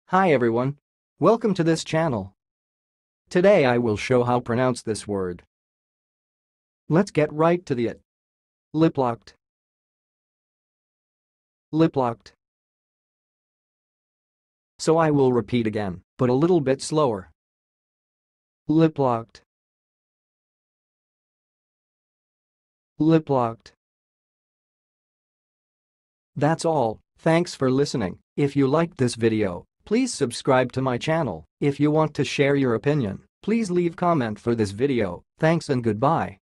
Hi everyone. Welcome to this channel. Today I will show how to pronounce this word. Let's get right to it. Liplocked. Liplocked. So I will repeat again, but a little bit slower. Liplocked. Liplocked. That's all. Thanks for listening. If you liked this video, please subscribe to my channel. If you want to share your opinion, please leave comment for this video. Thanks and goodbye.